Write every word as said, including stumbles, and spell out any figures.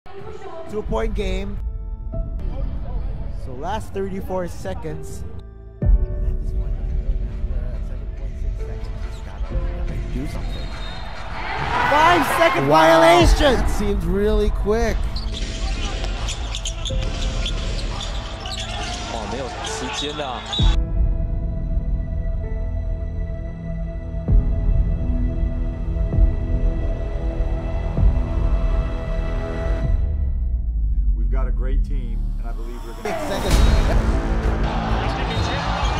Two-point game. So last thirty-four seconds. At this point, we're at seven point six seconds. Gotta, gotta do something. Five second Wow, violation. that seems really quick. 哇，没有时间啊。 We've got a great team, and I believe we're going to... Six seconds.